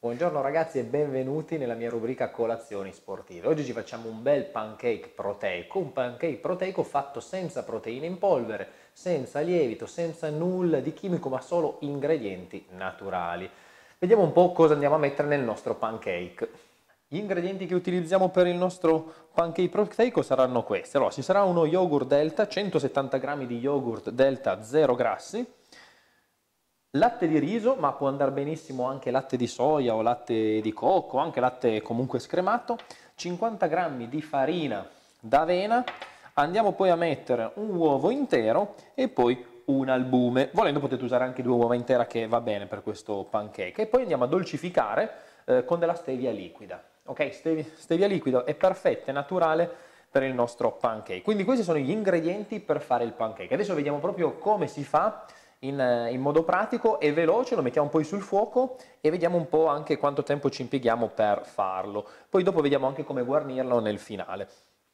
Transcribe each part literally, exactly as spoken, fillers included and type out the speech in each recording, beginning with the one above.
Buongiorno ragazzi e benvenuti nella mia rubrica colazioni sportive. Oggi ci facciamo un bel pancake proteico, un pancake proteico fatto senza proteine in polvere, senza lievito, senza nulla di chimico, ma solo ingredienti naturali. Vediamo un po' cosa andiamo a mettere nel nostro pancake. Gli ingredienti che utilizziamo per il nostro pancake proteico saranno questi. Allora, ci sarà uno yogurt Delta, centosettanta grammi di yogurt Delta zero grassi, latte di riso, ma può andare benissimo anche latte di soia o latte di cocco, anche latte comunque scremato, cinquanta grammi di farina d'avena, andiamo poi a mettere un uovo intero e poi un albume, volendo potete usare anche due uova intere che va bene per questo pancake, e poi andiamo a dolcificare eh, con della stevia liquida, ok? Stevia, stevia liquida è perfetta, è naturale per il nostro pancake, quindi questi sono gli ingredienti per fare il pancake. Adesso vediamo proprio come si fa In, in modo pratico e veloce, lo mettiamo poi sul fuoco e vediamo un po' anche quanto tempo ci impieghiamo per farlo. Poi dopo vediamo anche come guarnirlo nel finale.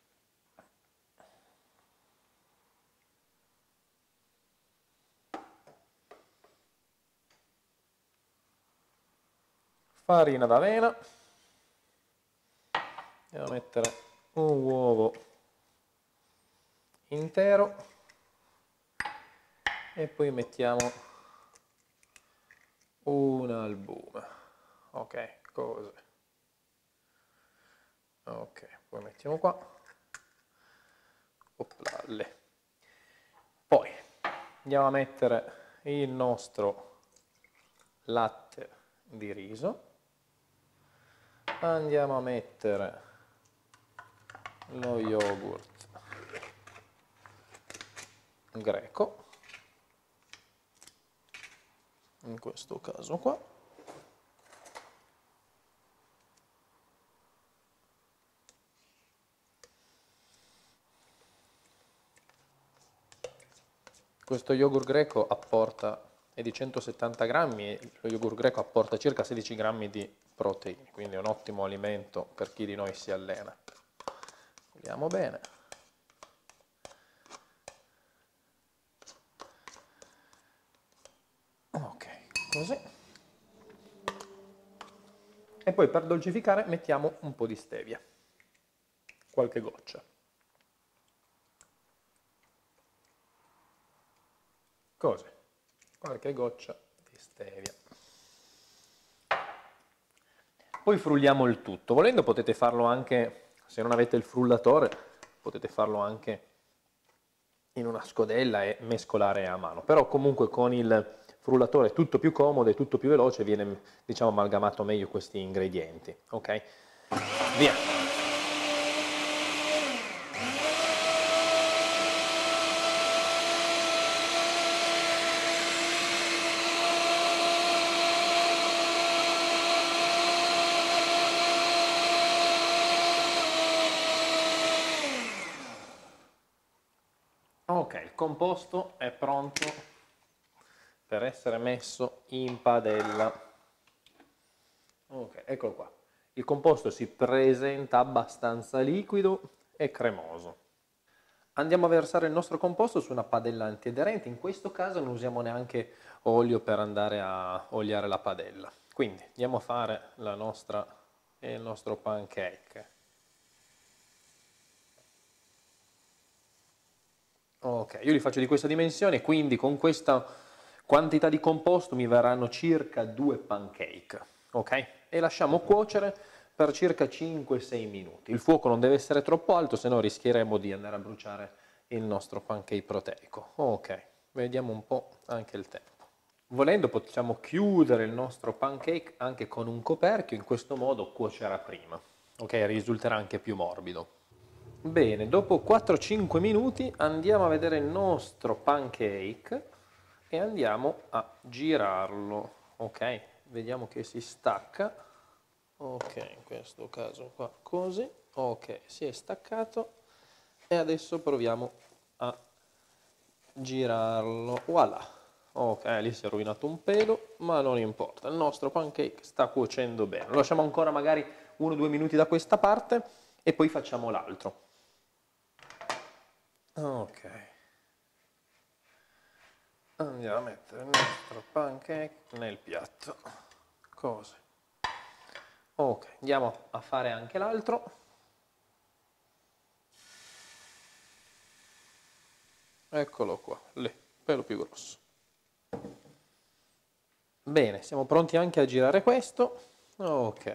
Farina d'avena, andiamo a mettere un uovo intero e poi mettiamo un albume. Ok, così. Ok, poi mettiamo qua. Oplalle. Poi andiamo a mettere il nostro latte di riso, andiamo a mettere lo yogurt greco, in questo caso qua, questo yogurt greco apporta, è di centosettanta grammi e lo yogurt greco apporta circa sedici grammi di proteine, quindi è un ottimo alimento per chi di noi si allena. Vediamo bene. Ok, così. E poi per dolcificare mettiamo un po' di stevia, qualche goccia. Così, qualche goccia di stevia. Poi frulliamo il tutto. Volendo potete farlo anche, se non avete il frullatore, potete farlo anche in una scodella e mescolare a mano. Però comunque con il frullatore è tutto più comodo e tutto più veloce, viene diciamo amalgamato meglio questi ingredienti. Ok? Via! Ok, il composto è pronto per essere messo in padella. Ok, eccolo qua. Il composto si presenta abbastanza liquido e cremoso. Andiamo a versare il nostro composto su una padella antiaderente. In questo caso non usiamo neanche olio per andare a oliare la padella. Quindi andiamo a fare la nostra, il nostro pancake. Ok, io li faccio di questa dimensione, quindi con questa quantità di composto mi verranno circa due pancake, ok? E lasciamo cuocere per circa cinque sei minuti. Il fuoco non deve essere troppo alto, se no rischieremo di andare a bruciare il nostro pancake proteico. Ok, vediamo un po' anche il tempo. Volendo possiamo chiudere il nostro pancake anche con un coperchio, in questo modo cuocerà prima, ok? Risulterà anche più morbido. Bene, dopo quattro cinque minuti andiamo a vedere il nostro pancake e andiamo a girarlo, ok? Vediamo che si stacca, ok, in questo caso qua così, ok, si è staccato e adesso proviamo a girarlo, voilà, ok, lì si è rovinato un pelo, ma non importa, il nostro pancake sta cuocendo bene, lo lasciamo ancora magari uno due minuti da questa parte e poi facciamo l'altro. Ok, andiamo a mettere il nostro pancake nel piatto, così. Ok, andiamo a fare anche l'altro. Eccolo qua, lì, pelo più grosso. Bene, siamo pronti anche a girare questo. Ok,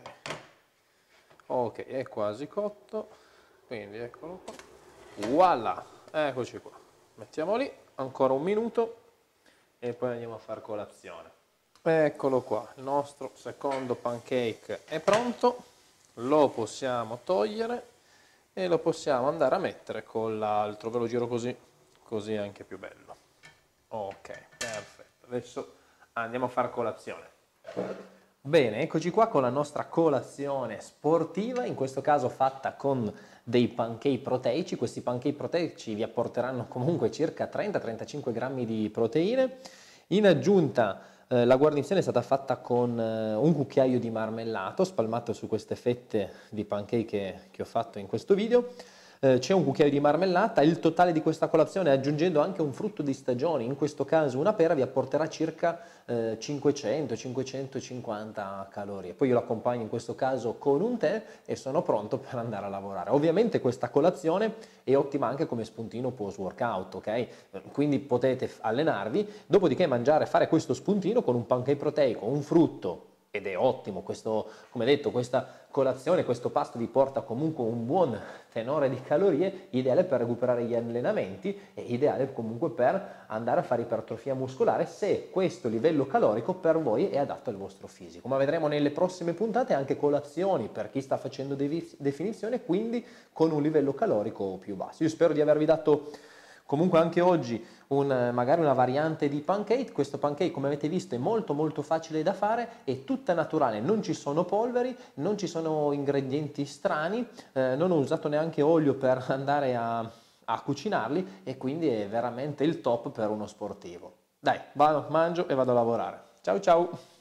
ok, è quasi cotto, quindi eccolo qua. Voilà, eccoci qua. Mettiamo lì, ancora un minuto e poi andiamo a fare colazione. Eccolo qua, il nostro secondo pancake è pronto, lo possiamo togliere e lo possiamo andare a mettere con l'altro. Ve lo giro così, così è anche più bello. Ok, perfetto, adesso andiamo a fare colazione. Bene, eccoci qua con la nostra colazione sportiva, in questo caso fatta con dei pancake proteici. Questi pancake proteici vi apporteranno comunque circa trenta trentacinque grammi di proteine. In aggiunta eh, la guarnizione è stata fatta con eh, un cucchiaio di marmellato spalmato su queste fette di pancake che, che ho fatto in questo video. Eh, c'è un cucchiaio di marmellata, il totale di questa colazione aggiungendo anche un frutto di stagione, in questo caso una pera, vi apporterà circa eh, cinquecento cinquecentocinquanta calorie. Poi io lo accompagno in questo caso con un tè e sono pronto per andare a lavorare. Ovviamente questa colazione è ottima anche come spuntino post workout, ok? Quindi potete allenarvi, dopodiché mangiare, fare questo spuntino con un pancake proteico, un frutto, ed è ottimo questo, come detto, questa colazione, questo pasto vi porta comunque un buon tenore di calorie, ideale per recuperare gli allenamenti e ideale comunque per andare a fare ipertrofia muscolare se questo livello calorico per voi è adatto al vostro fisico. Ma vedremo nelle prossime puntate anche colazioni per chi sta facendo definizione, quindi con un livello calorico più basso. Io spero di avervi dato comunque anche oggi un, magari una variante di pancake. Questo pancake, come avete visto, è molto molto facile da fare, è tutta naturale, non ci sono polveri, non ci sono ingredienti strani, eh, non ho usato neanche olio per andare a, a cucinarli e quindi è veramente il top per uno sportivo. Dai, vado, mangio e vado a lavorare. Ciao ciao!